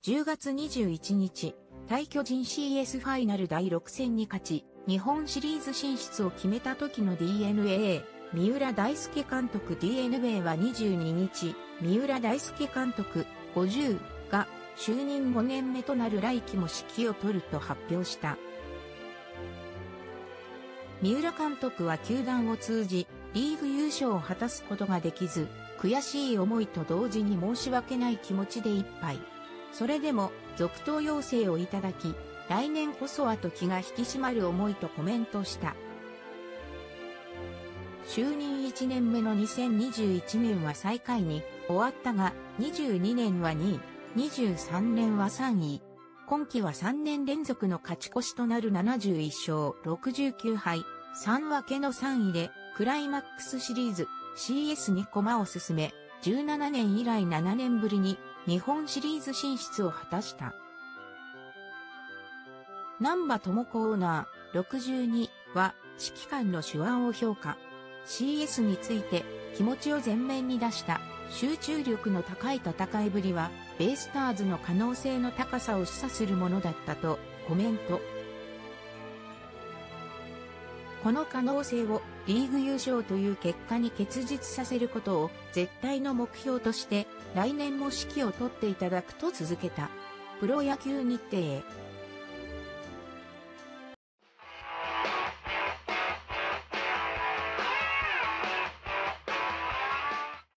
10月21日、対巨人 CS ファイナル第6戦に勝ち、日本シリーズ進出を決めた時の DNA、三浦大輔監督 DNA は22日、三浦大輔監督50が就任5年目となる来季も指揮を執ると発表した。三浦監督は球団を通じ、リーグ優勝を果たすことができず、悔しい思いと同時に申し訳ない気持ちでいっぱい。それでも、続投要請をいただき、来年こそはと気が引き締まる思いとコメントした。就任1年目の2021年は最下位に終わったが、22年は2位、23年は3位。今季は3年連続の勝ち越しとなる71勝69敗、3分けの3位で、クライマックスシリーズ CS に駒を進め、17年以来7年ぶりに日本シリーズ進出を果たした。難波智子オーナー62は指揮官の手腕を評価。CS について気持ちを前面に出した集中力の高い戦いぶりはベイスターズの可能性の高さを示唆するものだったとコメント。この可能性をリーグ優勝という結果に結実させることを絶対の目標として来年も指揮を執っていただくと続けた。プロ野球日程。